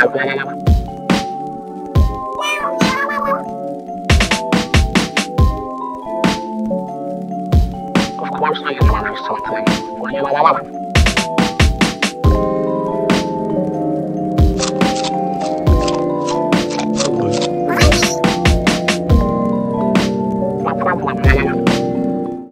Of course I learned something. What do you